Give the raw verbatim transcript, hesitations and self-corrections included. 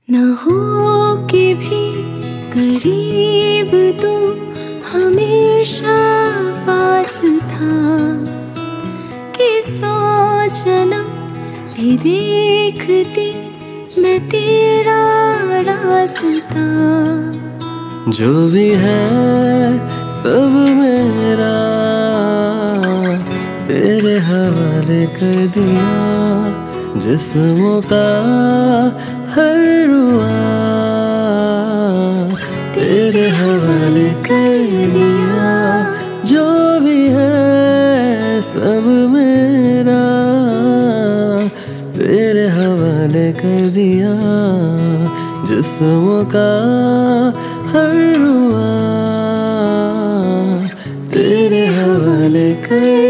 ना हो के भी करीब तू हमेशा पास था कि सौ जन्म भी देखती मैं तेरा रास्ता। जो भी है सब मेरा तेरे हवाले कर दिया, जिस्मों का हर रुआ तेरे हवाले कर दिया। जो भी है सब मेरा तेरे हवाले कर दिया, जिस्मों का हर रुआ तेरे हवाले कर